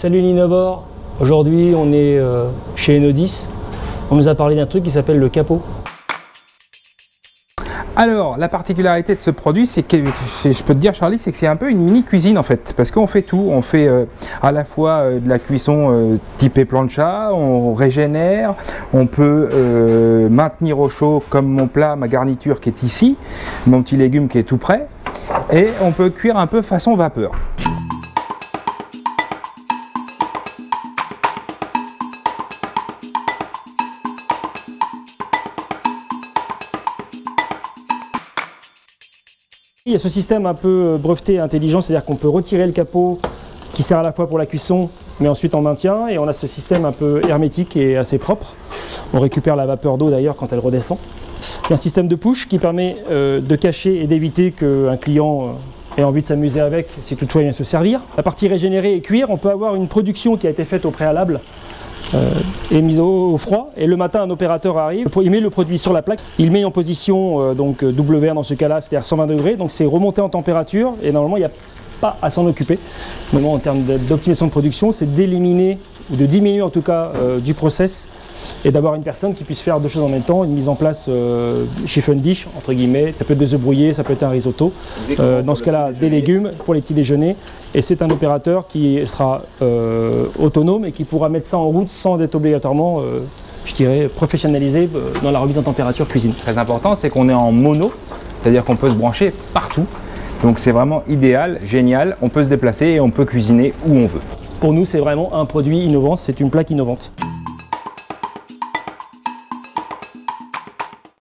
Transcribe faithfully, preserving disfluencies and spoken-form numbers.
Salut l'Innovore, aujourd'hui on est euh, chez Enodis. On nous a parlé d'un truc qui s'appelle le capot. Alors, la particularité de ce produit, c'est que, je peux te dire Charlie, c'est que c'est un peu une mini cuisine en fait, parce qu'on fait tout, on fait euh, à la fois euh, de la cuisson euh, typée plancha, on régénère, on peut euh, maintenir au chaud comme mon plat, ma garniture qui est ici, mon petit légume qui est tout prêt, et on peut cuire un peu façon vapeur. Il y a ce système un peu breveté et intelligent, c'est-à-dire qu'on peut retirer le capot qui sert à la fois pour la cuisson, mais ensuite on maintient, et on a ce système un peu hermétique et assez propre. On récupère la vapeur d'eau d'ailleurs quand elle redescend. Il y a un système de push qui permet euh, de cacher et d'éviter qu'un client euh, ait envie de s'amuser avec, si toutefois il vient se servir. La partie régénérer et cuire, on peut avoir une production qui a été faite au préalable, Euh, est mise au, au froid, et le matin un opérateur arrive, il met le produit sur la plaque, il met en position euh, donc W R dans ce cas là, c'est à dire cent vingt degrés, donc c'est remonté en température et normalement il n'y a pas à s'en occuper. Normalement en termes d'optimisation de production, c'est d'éliminer ou de diminuer en tout cas euh, du process et d'avoir une personne qui puisse faire deux choses en même temps, une mise en place euh, chiffon dish entre guillemets, ça peut être des œufs brouillés, ça peut être un risotto, euh, dans ce cas-là des légumes pour les petits déjeuners, et c'est un opérateur qui sera euh, autonome et qui pourra mettre ça en route sans être obligatoirement euh, je dirais professionnalisé euh, dans la remise en température cuisine. Très important, c'est qu'on est en mono, c'est-à-dire qu'on peut se brancher partout, donc c'est vraiment idéal, génial, on peut se déplacer et on peut cuisiner où on veut. Pour nous c'est vraiment un produit innovant, c'est une plaque innovante.